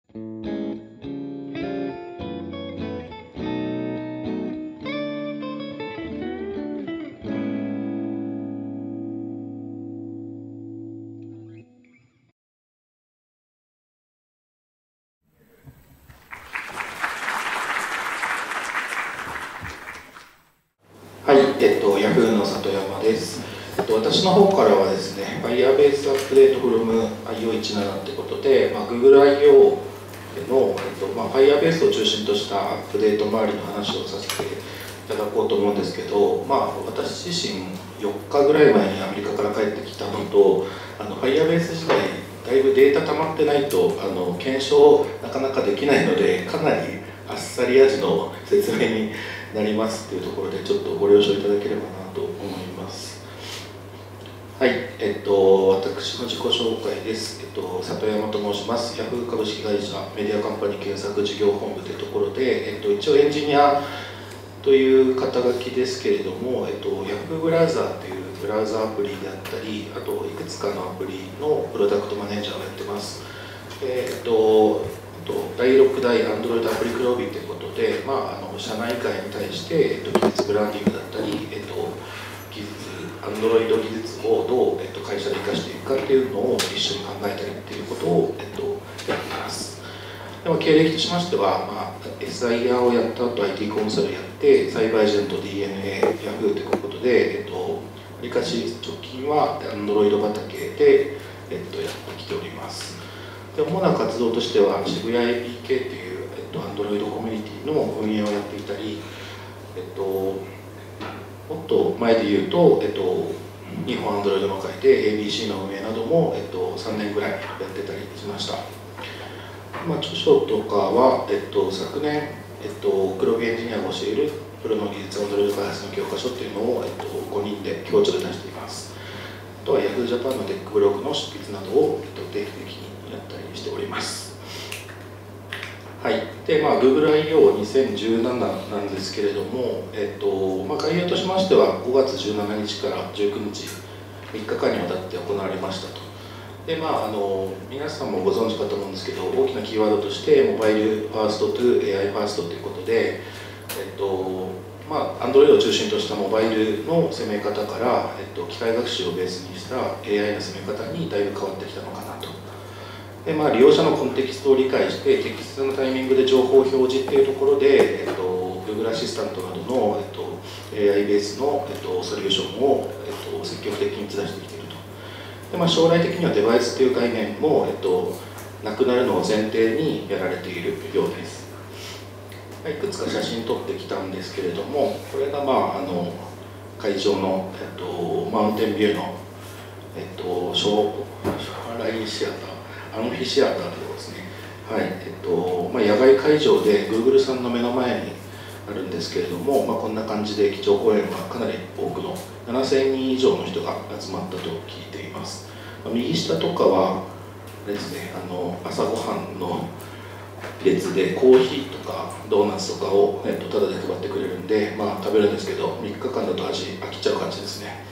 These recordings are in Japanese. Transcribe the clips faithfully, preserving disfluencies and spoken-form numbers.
はい、えっと、Yahoo の里山です。えっと、私の方からはですね、Firebase アップデート from アイオーじゅうなな ってことで、まあ、Google アイオー の、えっとまあ、Firebase を中心としたアップデート周りの話をさせていただこうと思うんですけど、まあ、私自身よっかぐらい前にアメリカから帰ってきたのと、あの Firebase 自体だいぶデータ溜まってないとあの検証なかなかできないので、かなりあっさり味の説明になりますというところで、ちょっとご了承いただければなと思います。はい、えっと、私の自己紹介です。えっと、里山と申します。Yahoo 株式会社メディアカンパニー検索事業本部というところで、えっと、一応エンジニアという肩書きですけれども、えっと、Yahoo ブラウザーというブラウザアプリであったり、あといくつかのアプリのプロダクトマネージャーをやってます。えっとだいろくだい Android アプリ黒帯ということで、まあ、あの社内外に対して、えっと、技術ブランディングだったり、えっと、技術 Android 技術をどう、えっと、会社で生かしていくかっていうのを一緒に考えたりっていうことを、えっと、やってます。でも経歴としましては、まあ、エスアイアール をやった後 アイティー コンサルやってサイバーエージェント ディーエヌエー Yahoo ということで、えっと、わりかし直近は Android 畑で、えっと、やってきております。で主な活動としては渋谷 エーピーケー という、えっと、Android コミュニティの運営をやっていたり、えっと、もっと前で言うと、えっと、日本 Android の会で エービーシー の運営なども、えっと、さんねんぐらいやってたりしました。まあ、著書とかは、えっと、昨年、えっと、黒木エンジニアが教えるプロの技術 Android 開発の教科書っていうのを、えっと、ごにんで共著で出しています。あとは Yahoo Japan のテックブログの執筆などを、えっと、定期的にやったりしております。はい。で、まあ、Google アイオーにせんじゅうなな なんですけれども、えっと、まあ、概要としましては、ごがつじゅうしちにちからじゅうくにち、みっかかんにわたって行われましたと。で、まあ、あの、皆さんもご存知かと思うんですけど、大きなキーワードとして、モバイルファーストと エーアイ ファーストということで、えっと、まあ、Android を中心としたモバイルの攻め方から、えっと、機械学習をベースにした エーアイ の攻め方にだいぶ変わってきたのかなと。で、まあ、利用者のコンテキストを理解して適切なタイミングで情報表示っていうところで、えっと、Google アシスタントなどの、えっと、エーアイ ベースの、えっと、ソリューションを、えっと、積極的に打ち出してきていると。で、まあ、将来的にはデバイスという概念も、えっと、なくなるのを前提にやられているようです。いくつか写真撮ってきたんですけれども、これが、まあ、あの会場の、えっと、マウンテンビューの、えっと、ショーラインシアター、アンフィシアターということですね。はい、えっとまあ、野外会場で Google さんの目の前にあるんですけれども、まあ、こんな感じで基調講演はかなり多くのななせんにん以上の人が集まったと聞いています。まあ、右下とかはあれですね、あの朝ごはんの列でコーヒーとかドーナツとかを、えっと、タダで配ってくれるんで、まあ、食べるんですけどみっかかんだと味飽きちゃう感じですね。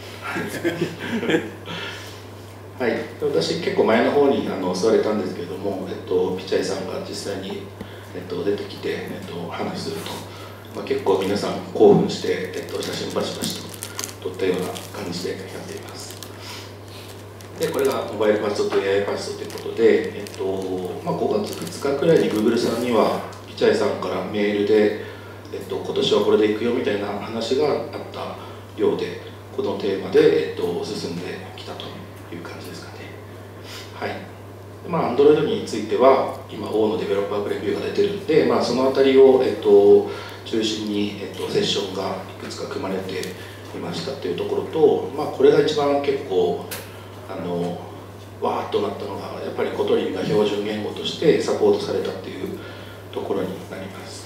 はい、私結構前の方にあの座れたんですけれども、えっと、ピチャイさんが実際に、えっと、出てきて、えっと、話すると、まあ、結構皆さん興奮して、えっと、写真バシバシと撮ったような感じでやっています。でこれがモバイルファーストと エーアイ ファーストということで、えっとまあ、ごがつふつかくらいに Google さんにはピチャイさんからメールで、えっと、今年はこれでいくよみたいな話があったようで、このテーマで、えっと、進んできたという感じですかね。はい。まあ、Android については今 O のデベロッパープレビューが出てるんで、まあ、そのあたりを、えっと、中心に、えっと、セッションがいくつか組まれていましたというところと、まあ、これが一番結構あのわーっとなったのが、やっぱりコトリンが標準言語としてサポートされたっていうところになります。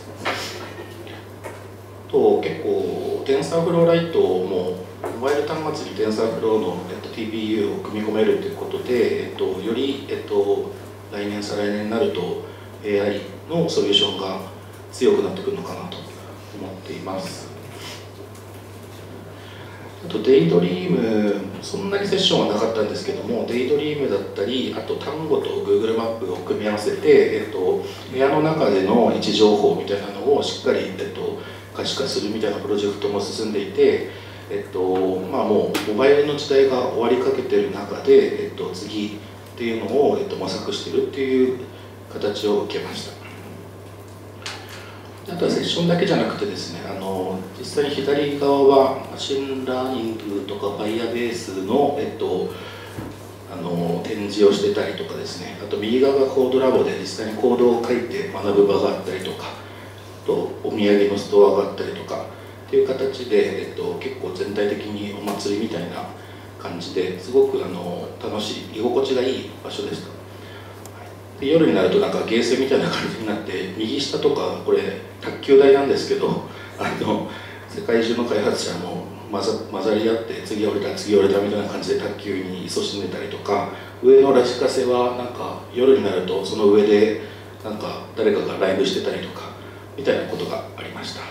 と結構 TensorFlow ライトもモバイル端末に TensorFlow の、えっと、ティーピーユー を組み込めるということで、えっと、より、えっと、来年再来年になると エーアイ のソリューションが強くなってくるのかなと思っています。 あとデイドリーム、そんなにセッションはなかったんですけども、デイドリームだったり、あと単語と Google マップを組み合わせて、えっと、部屋の中での位置情報みたいなのをしっかり、えっと、可視化するみたいなプロジェクトも進んでいて、えっとまあ、もうモバイルの時代が終わりかけてる中で、えっと、次っていうのを、えっと、模索してるっていう形を受けました。あとはセッションだけじゃなくてですね、あの実際に左側はマシンラーニングとか Firebase の、えっと、あの展示をしてたりとかですね、あと右側がコードラボで実際にコードを書いて学ぶ場があったりとか、あとお土産のストアがあったりとかっていう形で、えっと、結構全体的にお祭りみたいな感じですごくあの楽しい、居心地がいい場所でした。で夜になるとなんかゲーセンみたいな感じになって、右下とかこれ卓球台なんですけど、あの世界中の開発者も混ざ混ざり合って次俺だ次俺だみたいな感じで卓球に勤しんでたりとか、上のラジカセはなんか夜になるとその上でなんか誰かがライブしてたりとかみたいなことがありました。はい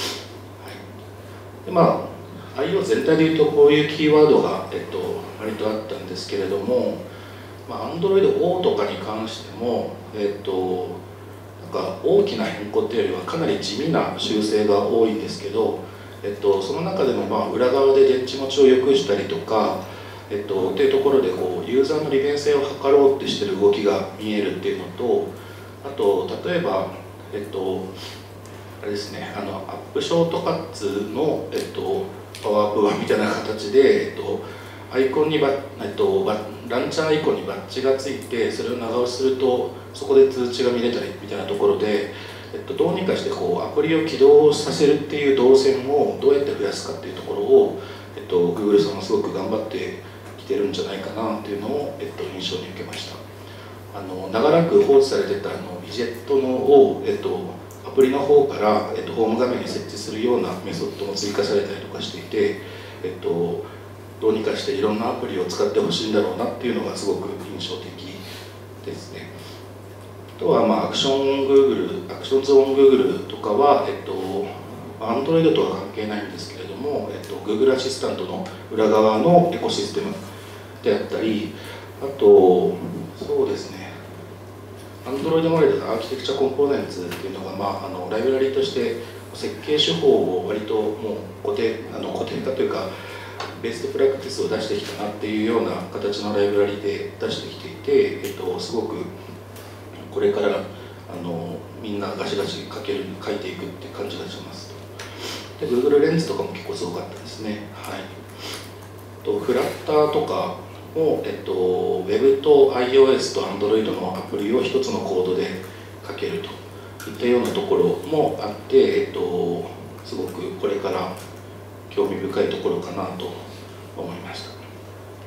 、でまあ アイオー 全体でいうとこういうキーワードが、えっと、割とあったんですけれども、まあ、Android O とかに関しても、えっと、なんか大きな変更っていうよりはかなり地味な修正が多いんですけど、えっと、その中でもまあ裏側で電池持ちを良くしたりとか、えっと、っていうところでこうユーザーの利便性を図ろうってしてる動きが見えるっていうのと、あと例えば、えっと、あれですね、あのアップショートカッツの、えっと、パワーアップ版みたいな形で、えっと、アイコンにバッ、えっと、バランチャーアイコンにバッジがついて、それを長押しするとそこで通知が見れたりみたいなところで、えっと、どうにかしてこうアプリを起動させるっていう動線をどうやって増やすかっていうところを、えっと、Google さんはすごく頑張ってきてるんじゃないかなっていうのを、えっと、印象に受けました。あの長らく放置されてたあのウィジェットのを、えっと、アプリの方から、えっと、ホーム画面に設置するようなメソッドも追加されたりとかしていて、えっとどうにかしていろんなアプリを使ってほしいんだろうなっていうのがすごく印象的ですね。あとは、まあ、アクション Google、アクションズオン Google とかは、えっと、Android とは関係ないんですけれども、えっと、Google アシスタントの裏側のエコシステムであったり、あと、そうですね、Android 周りだとアーキテクチャコンポーネンツっていうのが、まあ、あのライブラリーとして設計手法を割ともう固定、あの固定化というか、ベストプラクティスを出してきたなっていうような形のライブラリで出してきていて、えっと、すごくこれからあのみんなガシガシ書ける書いていくって感じがします。で Google レンズとかも結構すごかったですね。はい、とフラッターとかも、えっと、Web と iOS と Android のアプリを一つのコードで書けるといったようなところもあって、えっと、すごくこれから興味深いところかなと思いました。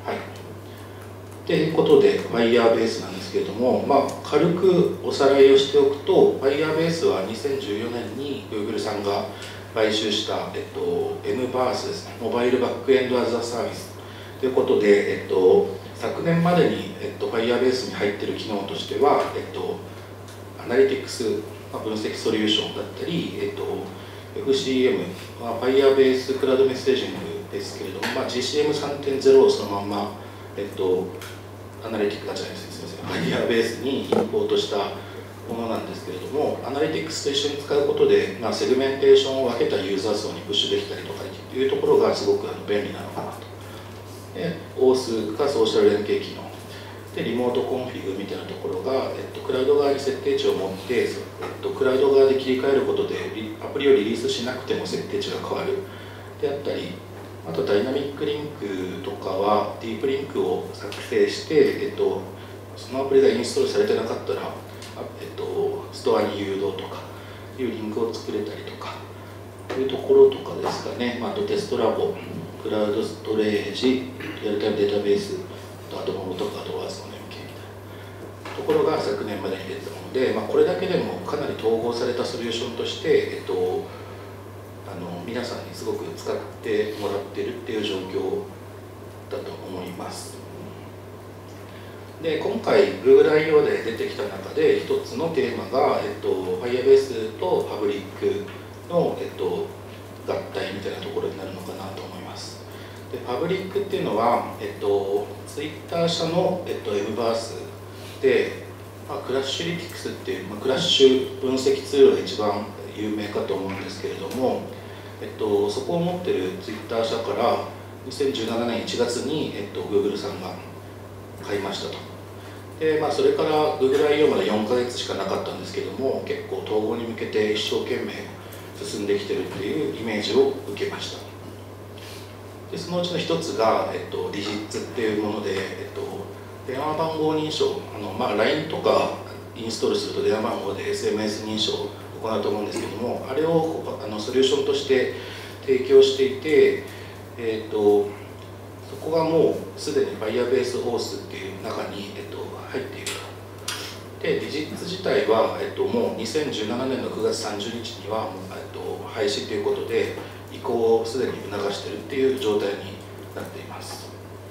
はい。ということで Firebase なんですけれども、まあ、軽くおさらいをしておくと Firebase はにせんじゅうよねんに Google さんが買収した、えっと、エムバース ですね、モバイルバックエンドアザサービスということで、えっと、昨年までに、えっと、Firebase に入っている機能としては、えっと、アナリティクス、まあ、分析ソリューションだったり、えっとエフシーエム、まあ、Firebase クラウドメッセージングですけれども、まあ、ジーシーエムさんてんゼロ をそのまんま、えっと、アナリティクスじゃないです、すみません、Firebase にインポートしたものなんですけれども、アナリティクスと一緒に使うことで、まあ、セグメンテーションを分けたユーザー層にプッシュできたりとかというところがすごくあの便利なのかなと。で、オース かソーシャル連携機能。でリモートコンフィグみたいなところが、えっと、クラウド側に設定値を持って、えっと、クラウド側で切り替えることでアプリをリリースしなくても設定値が変わるであったり、あとダイナミックリンクとかはディープリンクを作成して、えっと、そのアプリがインストールされてなかったら、えっと、ストアに誘導とかいうリンクを作れたりとかというところとかですかね。あとテストラボ、クラウドストレージ、リアルタイムデータベース、あとモノとかアドワーズの連携みたいなところが昨年までに出てたので、まあ、これだけでもかなり統合されたソリューションとして、えっと、あの皆さんにすごく使ってもらってるっていう状況だと思います。で今回 Google アイオー で出てきた中で一つのテーマが、えっと、Firebase と Public の、えっと、合体みたいなところになるのかなと思います。 でパブリックっていうのは、えっと、ツイッター社の、えっと、M バースで、まあ、クラッシュリティクスっていう、まあ、クラッシュ分析ツールが一番有名かと思うんですけれども、えっと、そこを持ってるツイッター社からにせんじゅうななねんいちがつに、えっと、Google さんが買いましたと。で、まあ、それから Google アイオー までよんかげつしかなかったんですけども、結構統合に向けて一生懸命進んできてるっていうイメージを受けました。でそのうちの一つが、えっと、ディジッツっていうもので、えっと、電話番号認証、あの、まあ、ライン とかインストールすると電話番号で エスエムエス 認証を行うと思うんですけども、あれをあのソリューションとして提供していて、えっと、そこがもうすでに Firebase ホースっていう中に、えっと、入っていると。で、ディジッツ自体は、えっと、もうにせんじゅうななねんのくがつさんじゅうにちには、えっと、廃止ということで、移行をすでに促しているっていう状態になっています。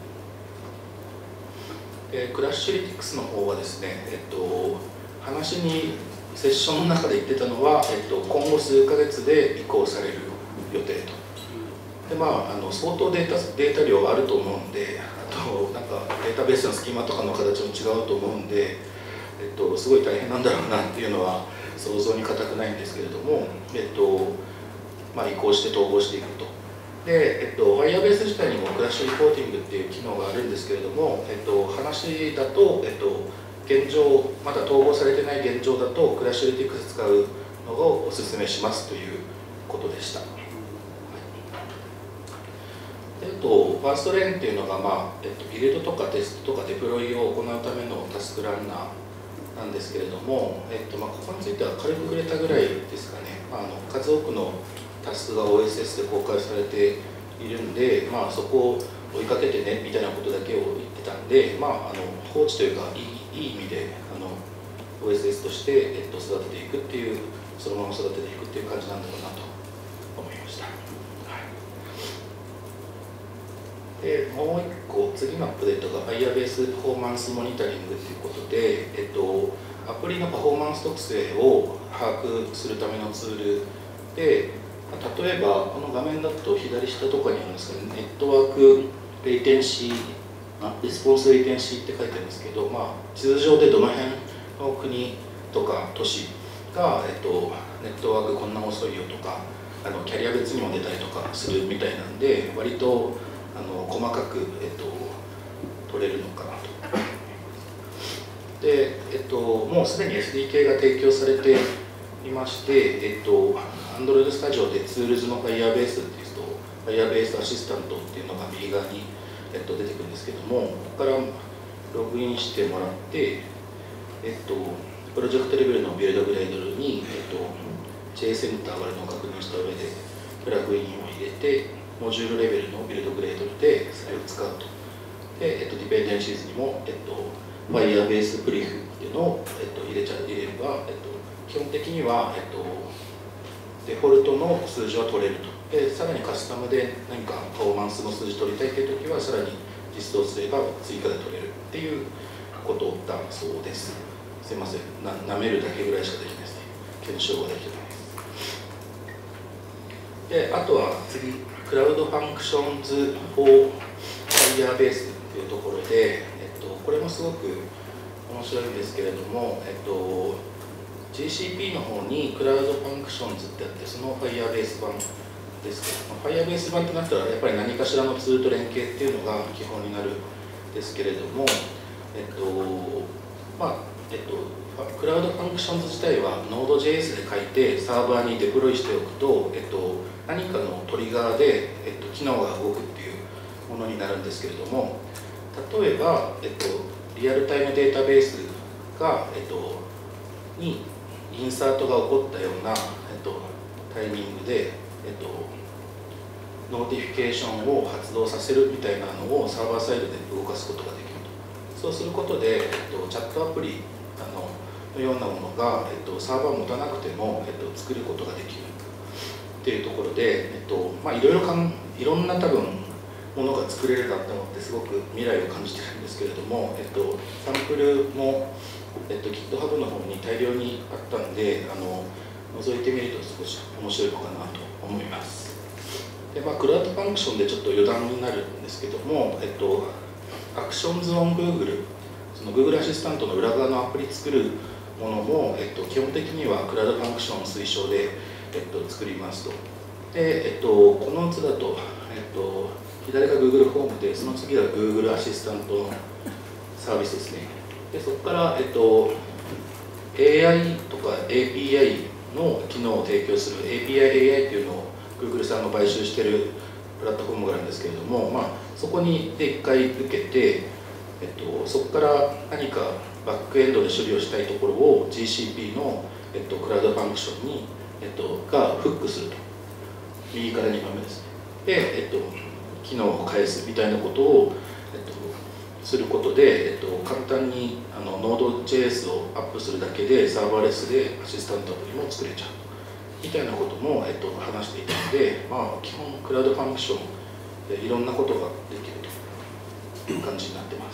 で、クラッシュリティクスの方はですね、えっと、話に、セッションの中で言ってたのは、えっと、今後数ヶ月で移行される予定と。で、まあ、あの相当データ、データ量あると思うんで、あと、なんかデータベースのスキマとかの形も違うと思うんで、えっと、すごい大変なんだろうなっていうのは想像に難くないんですけれども、えっと、まあ、移行して統合していくと。で、えっと、Firebase 自体にもクラッシュリポーティングっていう機能があるんですけれども、えっと、話だと、えっと、現状、まだ統合されてない現状だと、クラッシュリティクス使うのをお勧めしますということでした。はい、であと、ファーストレーンっていうのが、まあえっと、ビルドとかテストとかデプロイを行うためのタスクランナーなんですけれども、えっとまあ、ここについては軽く触れたぐらいですかね。あの数多くのタスクが オーエスエス で公開されているんで、まあ、そこを追いかけてねみたいなことだけを言ってたんで、まあ、あの放置というかいい、いい意味であの オーエスエス として、えっと、育てていくっていう、そのまま育てていくっていう感じなんだろうなと思いました。はい、でもう一個、次のアップデートが Firebase パフォーマンスモニタリングということで、えっと、アプリのパフォーマンス特性を把握するためのツールで、例えばこの画面だと左下とかにあるんですけど、ネットワークレイテンシー、レスポンスレイテンシーって書いてあるんですけど、まあ、地図上でどの辺の国とか都市が、えっと、ネットワークこんな遅いよとか、あのキャリア別にも出たりとかするみたいなんで、割とあの細かく、えっと、取れるのかなと。で、えっと、もうすでに エスディーケー が提供されていまして、えっと、Android Studio でツールズの Firebase っていうと、Firebase アシスタントっていうのが右側に、えっと、出てくるんですけども、ここからログインしてもらって、えっと、プロジェクトレベルのビルドグレードルに、えっと、J センターがあるのを確認した上で、プラグインを入れて、モジュールレベルのビルドグレードルでそれを使うと。で、えっと、ディペンデンシーズにも、えっと、Firebase プリフっていうのを、えっと、入れちゃ入れれば、えっと、基本的には、えっと、デフォルトの数字は取れると。で、さらにカスタムで何かパフォーマンスの数字取りたいというときは、さらに実装すれば追加で取れるっていうことだそうです。すいません、な、舐めるだけぐらいしかできないですね。検証ができないです。で、あとは次、クラウドファンクションズ for Firebase というところで、えっと、これもすごく面白いんですけれども、えっと、ジーシーピー の方にクラウドファンクションズってあって、その Firebase 版ですけど、Firebase 版となったらやっぱり何かしらのツールと連携っていうのが基本になるんですけれども、えっと、まあ、えっと、クラウドファンクションズ自体は ノードジェイエス で書いてサーバーにデプロイしておくと、えっと、何かのトリガーで、えっと、機能が動くっていうものになるんですけれども、例えば、えっと、リアルタイムデータベースが、えっと、にインサートが起こったような、えっと、タイミングで、えっと、ノーティフィケーションを発動させるみたいなのをサーバーサイドで動かすことができると。そうすることで、えっと、チャットアプリあののようなものが、えっと、サーバーを持たなくても、えっと、作ることができるっていうところで、えっとまあ、いろいろかんいろんな多分ものが作れるなって思ってすごく未来を感じてるんですけれども、えっと、サンプルも、えっと、GitHub の方に大量にあったんで、あの覗いてみると少し面白いのかなと思います。 で、まあ、クラウドファンクションでちょっと余談になるんですけども、えっと、アクションズオン Google、その Google アシスタントの裏側のアプリ作るものも、えっと、基本的にはクラウドファンクション推奨で、えっと、作りますと。で、えっと、この図だと、えっと、左が Google ホームで、その次が Google アシスタントのサービスですね。で、そこから、えっと、エーアイ とか エーピーアイ の機能を提供する エーピーアイ エーアイ っていうのを Google さんが買収しているプラットフォームがあるんですけれども、まあ、そこにで一回受けて、えっと、そこから何かバックエンドで処理をしたいところを ジーシーピー の、えっと、クラウドファンクションに、えっと、がフックすると。右からにばんめですね。で、えっと、機能を返すみたいなことを、えっと、することで、えっと、簡単にあの ノードジェイエス をアップするだけでサーバーレスでアシスタントアプリも作れちゃうみたいなことも、えっと、話していたので、まあ、基本クラウドファンクションでいろんなことができるという感じになってます。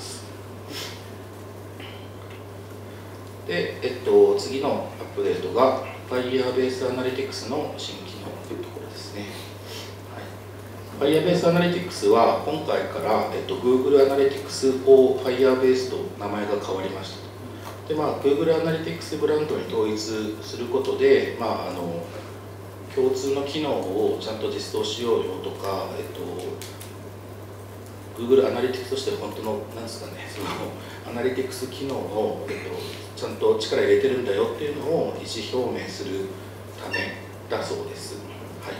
で、えっと、次のアップデートが Firebase Analytics の新機能というところですね。Firebase Analytics は今回から、えっと、Google Analytics for Firebase と名前が変わりました。で、まあ、Google Analytics ブランドに統一することで、まあ、あの共通の機能をちゃんと実装しようよとか、えっと、Google アナリティクスとして本当の、なんですかね、そのアナリティクス機能を、えっと、ちゃんと力入れてるんだよっていうのを意思表明するためだそうです。はい。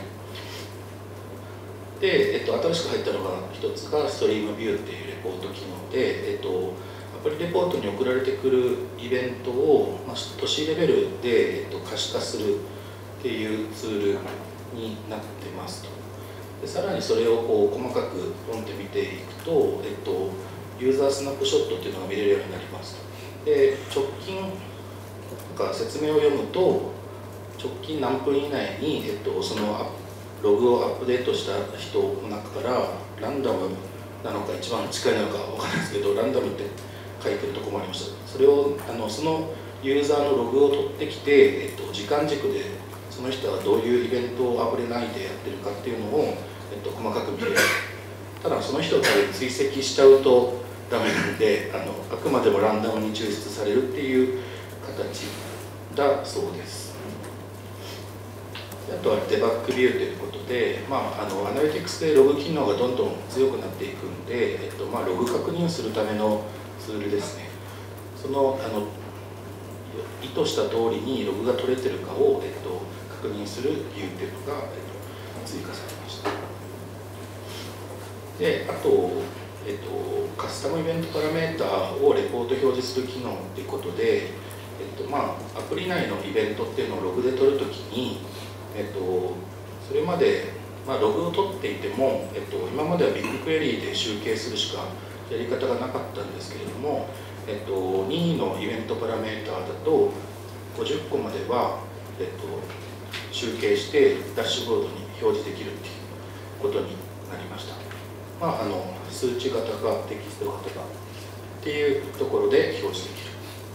で、えっと、新しく入ったのが一つがストリームビューっていうレポート機能で、えっと、アプリレポートに送られてくるイベントを、まあ、都市レベルで、えっと、可視化するっていうツールになってますと。でさらにそれをこう細かくポンって見ていくと、えっと、ユーザースナップショットっていうのが見れるようになりますと。で、直近なんか説明を読むと、直近何分以内に、えっと、そのログをアップデートした人の中からランダムなのか一番近いのかわからないですけど、ランダムって書いてるところもありました。それをあのそのユーザーのログを取ってきて、えっと、時間軸でその人はどういうイベントをアプリ内でやってるかっていうのを、えっと、細かく見れる。ただその人を多分追跡しちゃうとダメなんで、あのあくまでもランダムに抽出されるっていう形だそうです。あとはデバッグビューということで、まあ、あのアナリティクスでログ機能がどんどん強くなっていくんで、えっとまあ、ログ確認するためのツールですね。そのあの意図した通りにログが取れてるかを、えっと、確認するビューというのが、えっと、追加されました。で、あと、えっと、カスタムイベントパラメータをレポート表示する機能ということで、えっとまあ、アプリ内のイベントっていうのをログで取るときに、えっと、それまで、まあ、ログを取っていても、えっと、今まではビッグクエリーで集計するしかやり方がなかったんですけれども、えっと、任意のイベントパラメータだとごじゅっこまでは、えっと、集計してダッシュボードに表示できるっていうことになりました。まあ、あの数値型かテキスト型かっていうところで表示できる。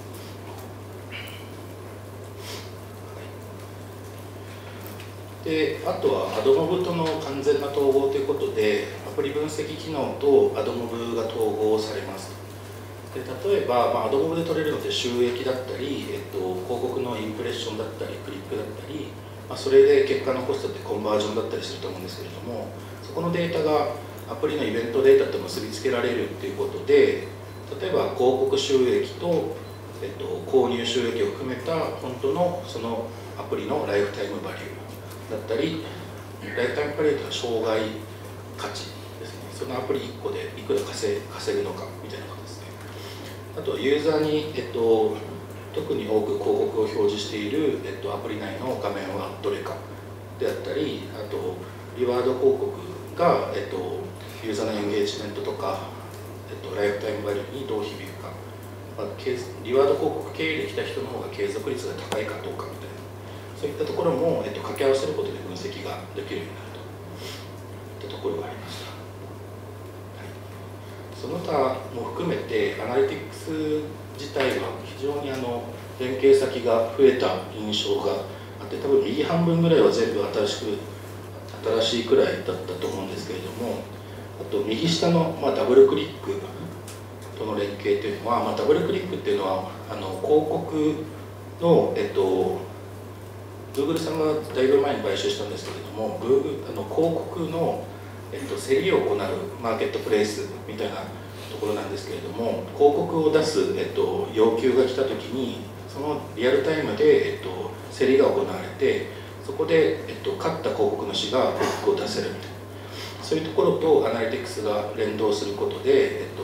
で、あとは アドモブ との完全な統合ということで、アプリ分析機能と アドモブ が統合されます。で例えば、まあ、アドモブ で取れるので収益だったり、えっと、広告のインプレッションだったり、クリックだったり、まあ、それで結果のコストってコンバージョンだったりすると思うんですけれども、そこのデータがアプリのイベントデータと結びつけられるということで、例えば広告収益と、えっと、購入収益を含めた本当のそのアプリのライフタイムバリューだったり、ライフタイムバリューというのは障害価値ですね。そのアプリいっこでいくら稼ぐのかみたいなことですね。あとユーザーに、えっと、特に多く広告を表示している、えっと、アプリ内の画面はどれかであったり、あとリワード広告が、えっと、ユーザーのエンゲージメントとか、えっと、ライフタイムバリューにどう響くか、まあ、リワード広告経由できた人の方が継続率が高いかどうかみたいな、そういったところも、えっと、掛け合わせることで分析ができるようになるといったところがありました。はい、その他も含めてアナリティクス自体は非常にあの連携先が増えた印象があって、多分右半分ぐらいは全部新しく新しいくらいだったと思うんですけれども、あと右下の、まあ、ダブルクリックとの連携というのは、まあ、ダブルクリックっていうのはあの広告の、えっと、Google さんがだいぶ前に買収したんですけれども、Google、あの広告の、えっと、競りを行うマーケットプレイスみたいなところなんですけれども、広告を出す、えっと、要求が来たときに、そのリアルタイムで、えっと、競りが行われて、そこで、えっと、勝った広告主が広告を出せるみたいな、そういうところとアナリティクスが連動することで、えっと、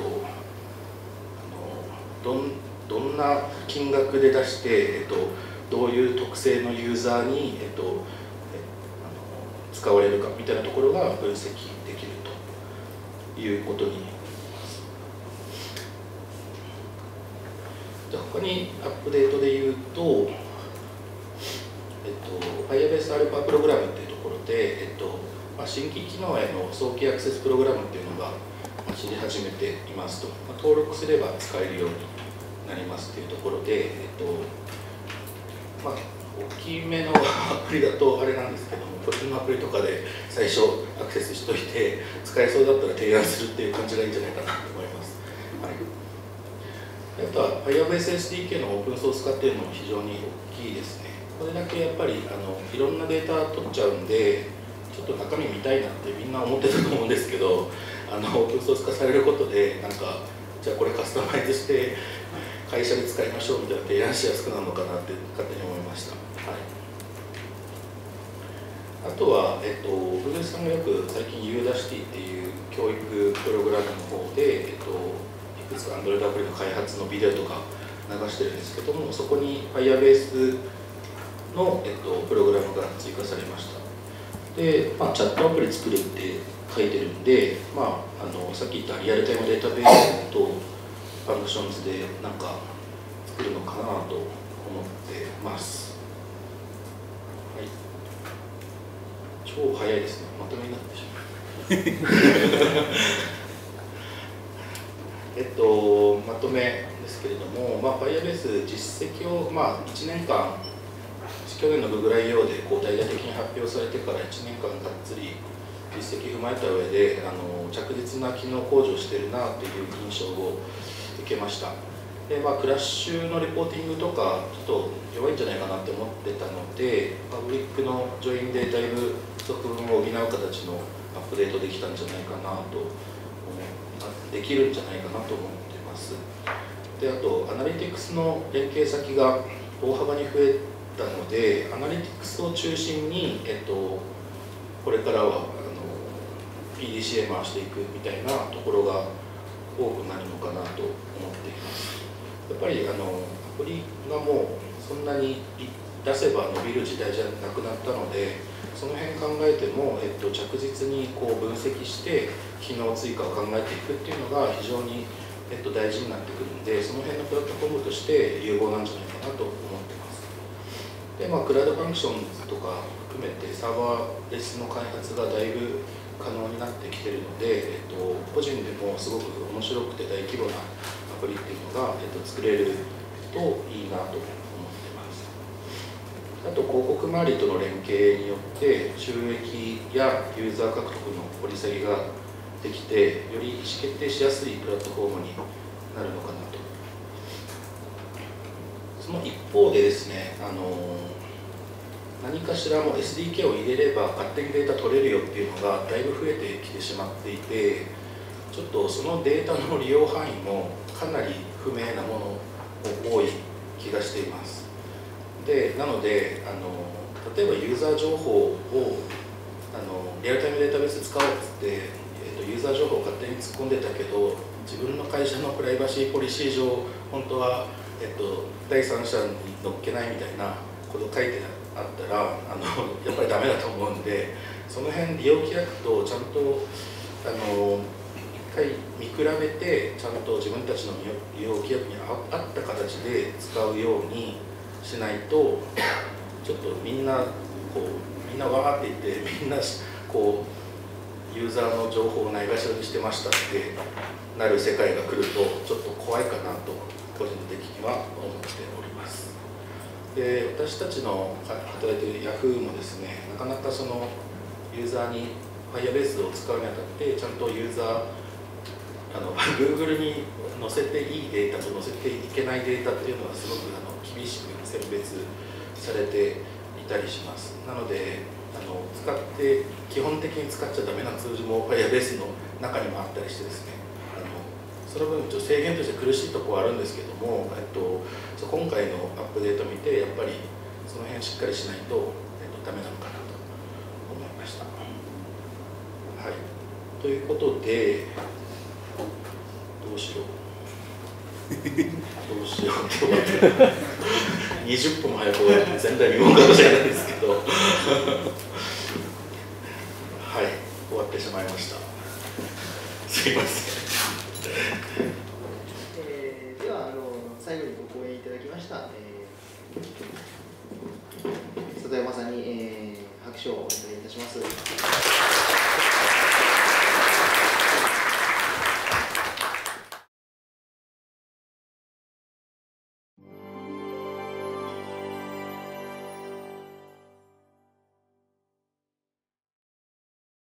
あのどんどんな金額で出して、えっと、どういう特性のユーザーに、えっと、えあの使われるかみたいなところが分析できるということになります。で、他にアップデートで言うと、えっと、Firebase アルファプログラムっていうところで、えっとまあ、新規機能への早期アクセスプログラムっていうのが知り始めていますと、まあ、登録すれば使えるようになりますというところで、えっとまあ、大きめのアプリだとあれなんですけども、個人のアプリとかで最初アクセスしといて使えそうだったら提案するっていう感じがいいんじゃないかなと思います。はい、あとは Firebase エスディーケー のオープンソース化っていうのも非常に大きいですね。これだけやっぱりあのいろんなデータ取っちゃうんで、ちょっと中身見たいなってみんな思ってたと思うんですけど、あのオープンソース化されることで、なんかじゃあこれカスタマイズして会社で使いましょうみたいな提案しやすくなるのかなって勝手に思いました。はい、あとは、えっと、Google さんがよく最近 ユーダシティっていう教育プログラムの方で、えっと、いくつか Android アプリの開発のビデオとか流してるんですけども、そこに Firebase の、えっと、プログラムが追加されました。で、まあ、チャットアプリ作るって書いてるんで、まあ、あのさっき言ったリアルタイムデータベースとファンクションズでなんか作るのかなと思ってます。はい、超早いですね。まとめになってしまう。えっと、まとめですけれども、まあ、Firebase 実績を、まあ、いちねんかん、去年の Google アイオー でこう大々的に発表されてからいちねんかんがっつり実績を踏まえた上で、あの着実な機能向上しているなという印象を受けました。で、まあ、クラッシュのレポーティングとかちょっと弱いんじゃないかなって思ってたので、パブリックのジョインでだいぶ不足分を補う形のアップデートできたんじゃないかなと思う、できるんじゃないかなと思っています。で、あとアナリティクスの連携先が大幅に増えたので、アナリティクスを中心に、えっと、これからはあの ピーディーシーエー 回していくみたいなところが多くなるのかなと思っています。やっぱりあのアプリがもうそんなに出せば伸びる時代じゃなくなったので、その辺考えても、えっと、着実にこう分析して機能追加を考えていくっていうのが非常に、えっと、大事になってくるんで、その辺のプラットフォームとして有望なんじゃないかなと思ってます。で、まあ、クラウドファンクションとか含めてサーバーレスの開発がだいぶ可能になってきているので、えっと、個人でもすごく面白くて大規模なアプリっていうのが、えっと、作れるといいなと思ってます。あと広告周りとの連携によって収益やユーザー獲得の掘り下げができて、より意思決定しやすいプラットフォームになるのかなと。その一方でですね、あの何かしらも エスディーケー を入れれば勝手にデータ取れるよっていうのがだいぶ増えてきてしまっていて、ちょっとそのデータの利用範囲もかなり不明なものが多い気がしています。で、なのであの例えばユーザー情報をあのリアルタイムデータベース使おうっつって、えー、とユーザー情報を勝手に突っ込んでたけど、自分の会社のプライバシーポリシー上本当は、えー、と第三者に乗っけないみたいなこと書いてあったら、あのやっぱりダメだと思うんで、その辺利用規約とちゃんとあの一回見比べて、ちゃんと自分たちの利用規約に合った形で使うようにしないと、ちょっとみんなこうみんなわーって言ってみんなこうユーザーの情報をないがしろにしてましたってなる世界が来るとちょっと怖いかなと個人的には思っております。で、私たちの働いているヤフーもですね、なかなかそのユーザーに Firebase を使うにあたってちゃんとユーザーあの Google に載せていいデータと載せていけないデータっていうのはすごくあの厳しく選別されていたりします。なのであの使って基本的に使っちゃダメなツールも Firebase の中にもあったりしてですね、あのその分ちょっと制限として苦しいところはあるんですけども、えっと、今回のアップデートを見てやっぱりその辺しっかりしないと、えっと、ダメなのかなと思いました。はい、ということでどうしようどうしよう今日はにじゅっぷんも早く終わって前代未聞かもしれないですけどはい終わってしまいました。すいません。 えー、ではあの最後にご講演いただきました、えー、里山さんに、えー、拍手を